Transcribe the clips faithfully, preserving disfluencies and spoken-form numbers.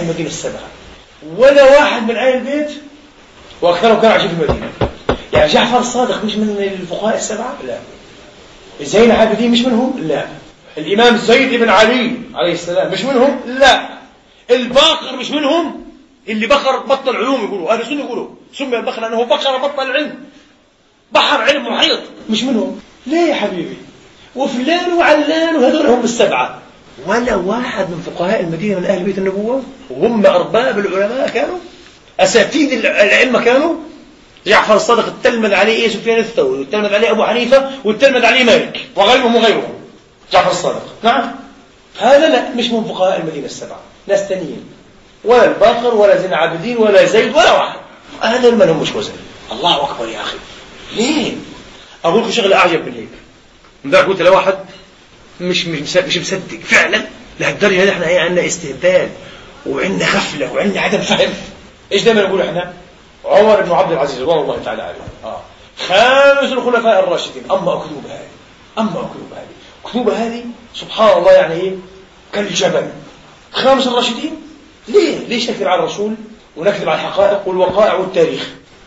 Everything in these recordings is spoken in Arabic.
المدينة السبعة، ولا واحد من أهل البيت، وأكثرهم كانوا عايشين في المدينة. يعني جعفر الصادق مش من الفقهاء السبعة؟ لا. زين العابدين مش منهم؟ لا. الإمام زيد بن علي عليه السلام مش منهم؟ لا. الباقر مش منهم؟ اللي بقر بطل علوم يقولوا أهل السنة يقولوا سمي البقر لأنه بقر بطل العلم، بحر علم محيط، مش منهم؟ ليه يا حبيبي؟ وفلان وعلان وهذول هم السبعة، ولا واحد من فقهاء المدينة من أهل بيت النبوة، وهم أرباب العلماء كانوا أساتذة الأئمة كانوا. جعفر الصادق التلمذ عليه إيه سفيان الثوري، والتلمذ عليه أبو حنيفة، والتلمذ عليه مالك وغيرهم وغيرهم. جعفر الصادق نعم، هذا لا مش من فقهاء المدينة السبعة، ناس تانيين، ولا الباقر ولا زين العابدين ولا زيد ولا واحد، هذا من هم مش وزن. الله أكبر يا أخي، ليه؟ أقول لكم شغلة أعجب من هيك. امبارح قلت لواحد مش مش مش مصدق فعلا لهالدرجة هذه. احنا ايه عندنا استهبال وعندنا غفلة وعندنا عدم فهم. ايش دائما نقول احنا؟ عمر بن عبد العزيز رضي الله تعالى عنه اه خامس الخلفاء الراشدين. اما اكذوب هذه، اما اكذوب هذه، كذوب هذه سبحان الله يعني ايه كالجبل. خامس الراشدين ليه؟ ليش نكذب على الرسول ونكذب على الحقائق والوقائع والتاريخ؟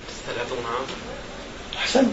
احسن.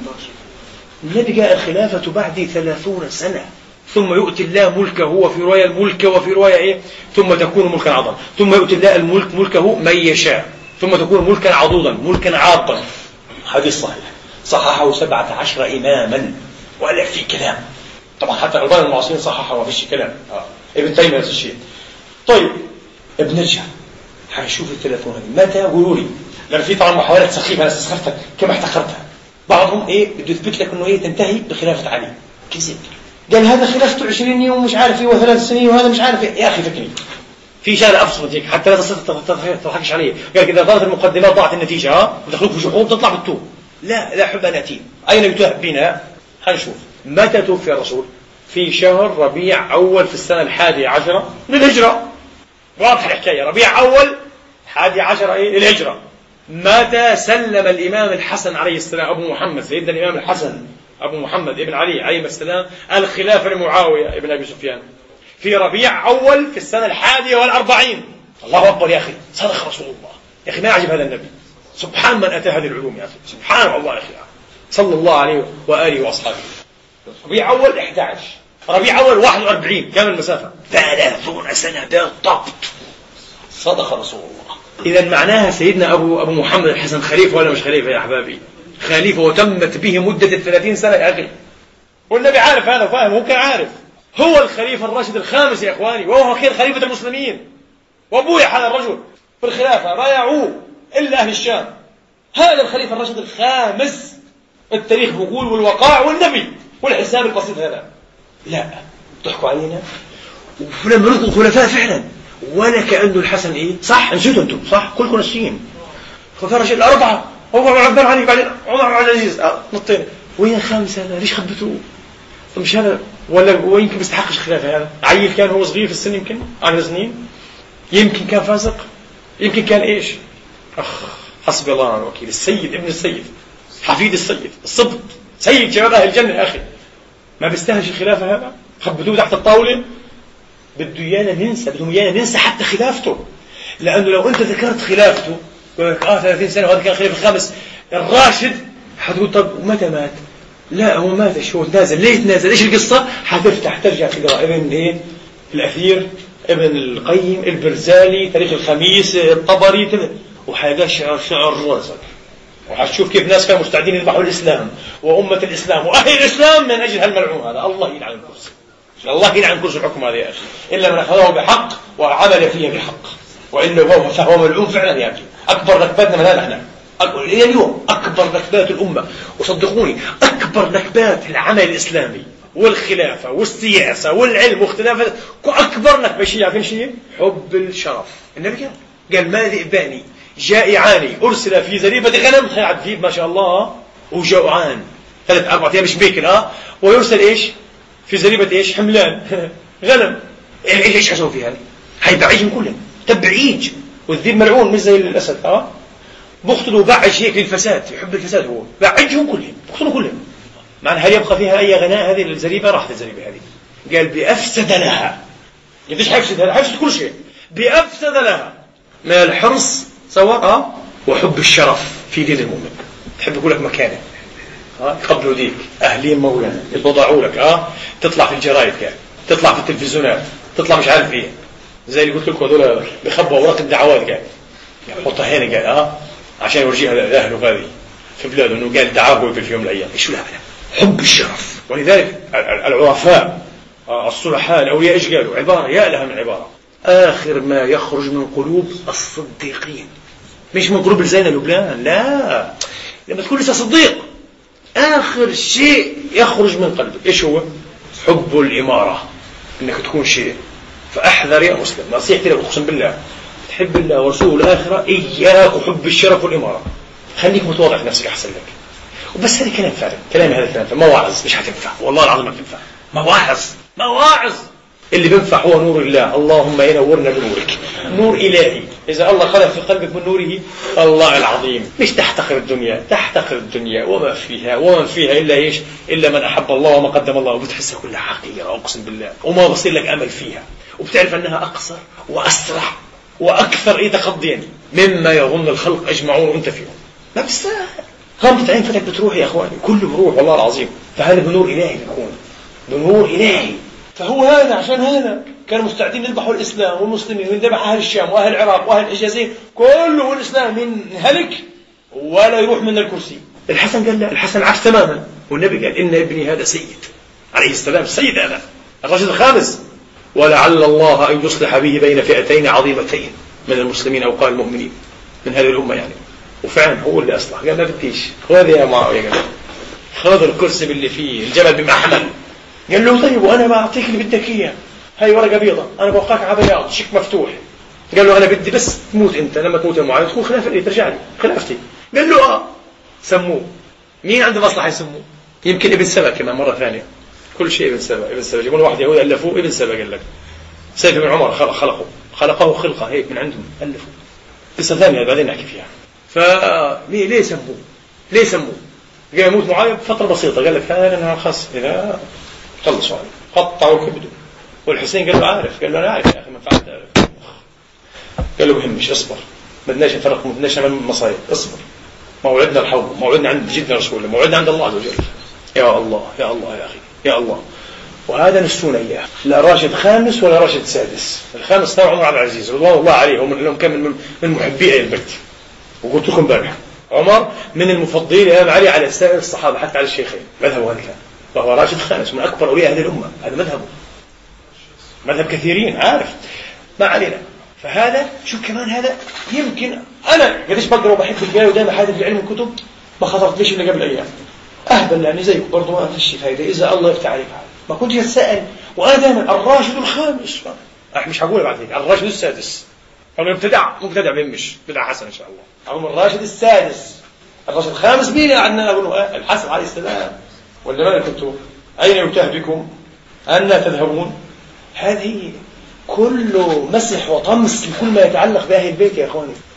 النبي جاء الخلافة بعد ثلاثون سنة، ثم يؤتي الله ملكه، وفي رواية الملك وفي رواية إيه؟ ثم تكون ملكا عظيما، ثم يؤتي الله الملك ملكه من يشاء، ثم تكون ملكا عضوضا، ملكا عاضا. حديث صحيح صححه سبعة عشر إماما، ولا في كلام طبعا، حتى الألباني المعاصرين صححه وما فيش كلام. آه. ابن تيمية نفس الشيء. طيب بنرجع حنشوف الثلاثون هذه متى؟ قولوا لي، لأن في طبعا محاولات سخيفة أنا استسخفتها كما احتقرتها. بعضهم إيه بده يثبت لك إنه إيه تنتهي بخلافة علي، كذب. قال هذا خلافته عشرين يوم مش عارف ايه وثلاث سنين وهذا مش عارف ايه. يا اخي فكري في شارع ابسط هيك حتى لا تضحكش عليه. قال اذا ضاعت المقدمات ضاعت النتيجه، ها ودخلوك في شحوب تطلع بالتوب. لا لا حب ناتين. اين يتوهب بنا؟ هنشوف. متى توفي الرسول؟ في شهر ربيع اول في السنه الحادية عشرة للهجره. واضح الحكايه، ربيع اول حادي عشرة ايه للهجره. متى سلم الامام الحسن عليه السلام ابو محمد سيدنا الامام الحسن أبو محمد ابن علي عليه السلام الخلافة لمعاوية ابن أبي سفيان؟ في ربيع أول في السنة الحادية والأربعين. الله أكبر يا أخي، صدق رسول الله. يا أخي ما يعجب هذا النبي، سبحان من أتى هذه العلوم يا أخي، سبحان الله يا أخي، صلى الله عليه وآله وأصحابه. ربيع أول إحدى عشر، ربيع أول واحد وأربعين، كم المسافة؟ ثلاثون سنة بالضبط. صدق رسول الله. إذا معناها سيدنا أبو أبو محمد الحسن خليفة ولا مش خليفة يا أحبابي؟ خليفة، وتمت به مدة الثلاثين سنة يا أخي، والنبي عارف هذا وفاهم، هو كان عارف. هو الخليفة الراشد الخامس يا إخواني، وهو خير خليفة المسلمين، وأبويا هذا الرجل في الخلافة بايعوه إلا أهل الشام. هذا الخليفة الراشد الخامس، التاريخ بيقول والوقائع والنبي والحساب البسيط هذا. لا تحكوا علينا ولما نطلق خلفاء فعلا ولا كأنه الحسن إيه صح. نسيتوا أنتم صح، كلكم ناسيين. خلفاء الراشد الأربعة، عمر بن عبد العزيز، بعدين عمر بن عبد العزيز، نطينا. وين الخامس هذا؟ ليش خبتوه؟ مش هذا ولا ويمكن بيستحقش الخلافة هذا؟ عيل كان هو صغير في السن، يمكن عشر سنين، يمكن كان فاسق، يمكن كان ايش؟ اخ حسبي الله ونعم الوكيل. السيد ابن السيد، حفيد السيد، الصبت، سيد شباب اهل الجنة يا اخي، ما بيستاهلش الخلافة هذا؟ خبتوه تحت الطاولة. بده ايانا ننسى، بدهم ايانا ننسى حتى خلافته، لانه لو انت ذكرت خلافته اه ثلاثين سنة وهذا كان خليفة الخامس الراشد، حتقول طب متى مات؟ لا هو مات، هو تنازل. ليه تنازل؟ ايش القصة؟ حتفتح ترجع تقرا ابن ايه الأثير، ابن القيم، البرزالي، تاريخ الخميس، الطبري، وحيلقى شعر شعر راسك، وحتشوف كيف ناس كانوا مستعدين يذبحوا الإسلام وأمة الإسلام وأهل الإسلام من أجل هالملعون هذا. الله يلعن الكرسي، الله يلعن كرسي الحكم هذا يا أخي، إلا من أخذه بحق وعمل فيه بحق، وإلا هو فهو ملعون فعلا يا أخي. أكبر نكباتنا من هذا احنا إلى اليوم، أكبر نكبات الأمة، وصدقوني أكبر نكبات العمل الإسلامي والخلافة والسياسة والعلم واختلافات، أكبر نكبة شيء عارفين شيء؟ حب الشرف. النبي قال قال ما ذئبان جائعان أرسل في زريبة غنم، خير ذئب ما شاء الله وجوعان ثلاث أربع أيام مش بيكل ها، ويرسل إيش في زريبة إيش حملان غنم. إيش إيش حسوا في هذا؟ هاي بعيجهم كلهم تبعيج، والذئب ملعون مش زي الأسد ها، بقتلوا بعج هيك للفساد، يحب الفساد هو، بعجهم كلهم بقتلوا كلهم. معنى هل يبقى فيها أي غناء هذه الزريبة؟ راحت الزريبة هذه. قال بأفسد لها، قديش حيفسد هذا؟ حيفسد كل شيء. بأفسد لها من الحرص سواء أه؟ وحب الشرف في دين المؤمن. تحب يقول لك مكانه، أه؟ يقبلوا ديك، أهلين مولانا، يتوضعوا لك، أه؟ تطلع في الجرايد كان، تطلع في التلفزيونات، تطلع مش عارف إيه، زي اللي قلت لكم هذول بيخبوا أوراق الدعوات قال يحطها هنا قال أه عشان يورجيها لأهله غادي في بلاده إنه قال دعاه في يوم من الأيام. إيش لا حب الشرف. ولذلك العرفاء الصلحاء الأولياء إيش قالوا؟ عبارة يا لها من عبارة: آخر ما يخرج من قلوب الصديقين، مش من قلوب الزينة لبنان، لا، لما تكون لسه صديق آخر شيء يخرج من قلبك إيش هو؟ حب الإمارة، إنك تكون شيء. فأحذر يا مسلم، نصيحتي لك أقسم بالله، تحب الله ورسوله الآخرة، إياك وحب الشرف والإمارة، خليك متواضع في نفسك أحسن لك. وبس هذا كلام فارغ، كلام هذا كلام فارغ، مواعظ مش هتنفع، والله العظيم ما تنفع، مواعظ مواعظ. اللي بينفع هو نور الله، اللهم ينورنا بنورك، نور إلهي. إذا الله خلق في قلبك من نوره، الله العظيم، مش تحتقر الدنيا، تحتقر الدنيا وما فيها، وما فيها إلا إيش؟ إلا من أحب الله وما قدم الله، وبتحسها كلها حقيرة أقسم بالله، وما بصير لك أمل فيها، وبتعرف أنها أقصر وأسرع وأكثر إيه تقضيا مما يظن الخلق أجمعون وأنت فيهم. ما بستاهل، غمضة عين فتك بتروح يا أخواني، كله بروح والله العظيم. فهذا بنور إلهي بيكون، بنور إلهي. فهو هذا، عشان هذا كانوا مستعدين يذبحوا الإسلام والمسلمين، ويذبح أهل الشام وأهل العراق وأهل الحجازين، كله الإسلام من هلك ولا يروح من الكرسي. الحسن قال لا، الحسن عكس تماما، والنبي قال إن ابني هذا سيد عليه السلام، السيد هذا الراشد الخامس، ولعل الله أن يصلح به بين فئتين عظيمتين من المسلمين أو قال المؤمنين من هذه الأمة يعني. وفعلا هو اللي أصلح، قال ما بديش، خذ يا معاوية، قال خذ الكرسي باللي فيه الجبل بما حمل. قال له طيب وأنا ما أعطيك اللي بدك إياه، هاي ورقة بيضة أنا بوقعك على بياض، شيك مفتوح. قال له أنا بدي بس تموت أنت، لما تموت يا معاوية تكون خلافة لي، ترجع لي خلافتي. قال له آه. سموه، مين عنده مصلحة يسموه؟ يمكن ابن سبا كمان مرة ثانية، كل شيء ابن سبا، ابن سبا جيبون واحد يهود ألفوه، ابن سبا قال لك سيف بن عمر خلق خلقه خلقه خلقه هيك من عندهم ألفوه، قصة ثانية بعدين نحكي فيها. فليه ليه سموه؟ ليه سموه؟ قال يموت معاوية بفترة بسيطة، قال لك هذا أنا خاص إذا خلصوا عليه قطعوا كبده. والحسين قال له عارف، قال له أنا عارف يا أخي ما فعلت عارف. قال له بهمش اصبر، ما بدناش نفرق، ما بدناش نعمل مصايب، اصبر، موعدنا الحوض، موعدنا عند جدنا رسول الله، موعدنا عند الله عز وجل. يا الله يا الله يا أخي يا الله. وهذا نسونا إياه، لا راشد خامس ولا راشد سادس. الخامس طبعا عمر عبد العزيز رضوان الله عليه، هم كان من من محبي أهل البيت، وقلت لكم امبارح عمر من المفضلين الإمام علي على سائر الصحابة حتى على الشيخين، مذهبه هذا كان، فهو راشد خامس من أكبر أولياء هذه الأمة، هذا مذهبه، مذهب كثيرين عارف، ما علينا. فهذا شو كمان هذا يمكن أنا قديش بقرأ وبحب القراءة ودائما حاجة العلم والكتب ما خطرت ليش إلا قبل أيام أهبل يعني زيك برضو ما فيش فايدة إذا الله يفتح عليك ما كنت أتساءل. وأنا دائما الراشد الخامس مش هقول بعد هيك الراشد السادس، أنا مبتدع مبتدع بهمش بدع حسن إن شاء الله. أقول الراشد السادس، الراشد الخامس مين عندنا؟ أقول الحسن عليه السلام. ولا ما كنتوا أين يتاه بكم أن تذهبون؟ هذه كله مسح وطمس لكل ما يتعلق بأهل البيت يا أخواني.